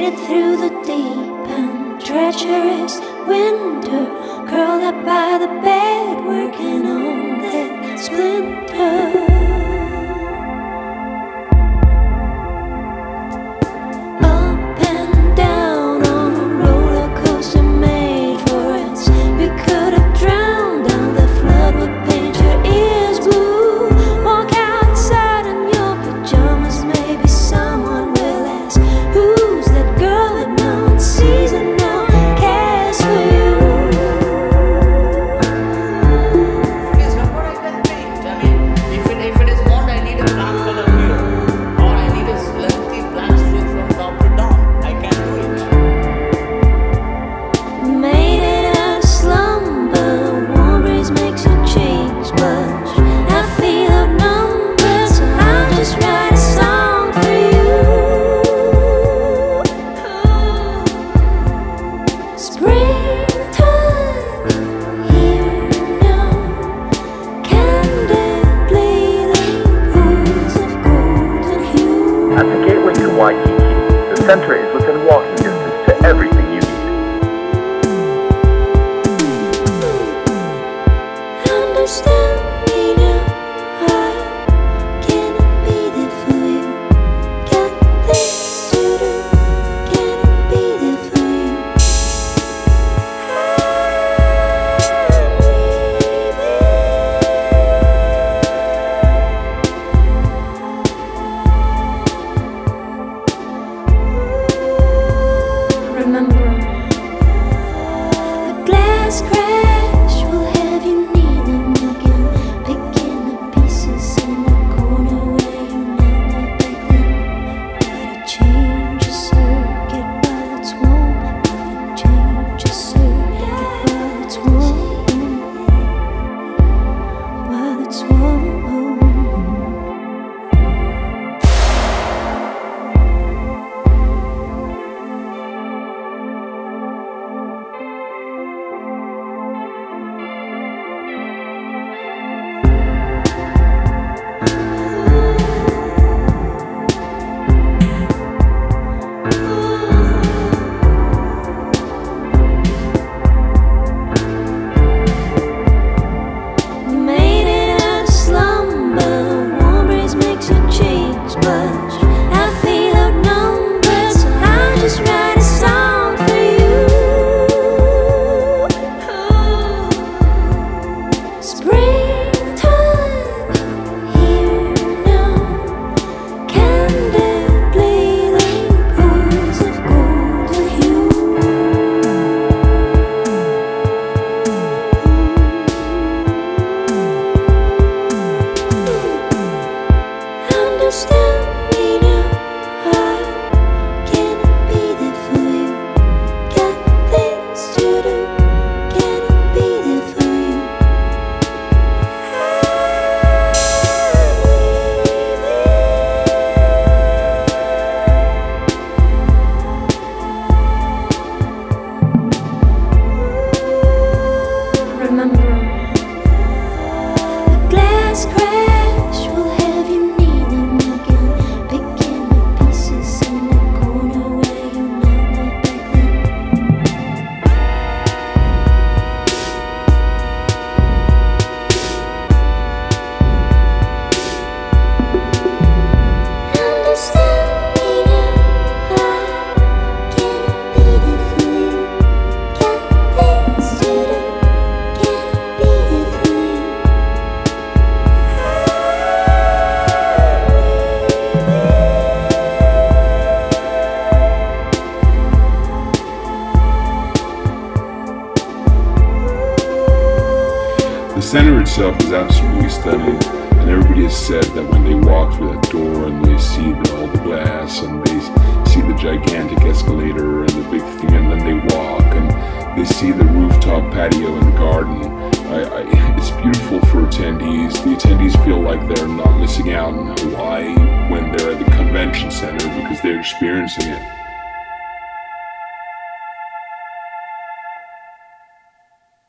it through the deep and treacherous winter, curled up by the bed, working on that splinter. At the gateway to Waikiki, the center is within walking distance to everything you need. Understand me now, I cannot be there for you. Got things to do, cannot be there for you. Remember, a glass crash will have you kneeling again, picking up pieces in the corner where you knelt back then. Gotta change your circuit while it's warm. Gotta change your circuit while it's warm. While it's warm. Understand me now, I cannot be there for you. Got things to do, cannot be there for you. Remember, a glass crash will have you kneeling again, picking up pieces in the corner where you knelt back then. Understand me now, I cannot be there for you. Got things to do, cannot be there for you. The center itself is absolutely stunning, and everybody has said that when they walk through that door and they see all the glass and they see the gigantic escalator and the big thing, and then they walk and they see the rooftop patio in the garden, it's beautiful for attendees. The attendees feel like they're not missing out in Hawaii when they're at the convention center because they're experiencing it.